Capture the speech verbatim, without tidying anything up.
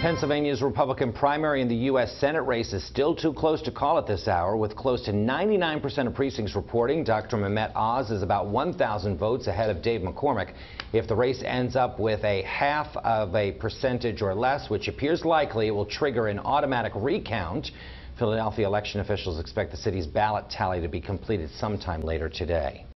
Pennsylvania's Republican primary in the U S Senate race is still too close to call at this hour, with close to ninety-nine percent of precincts reporting Doctor Mehmet Oz is about one thousand votes ahead of Dave McCormick. If the race ends up with a half of a percentage or less, which appears likely, it will trigger an automatic recount. Philadelphia election officials expect the city's ballot tally to be completed sometime later today.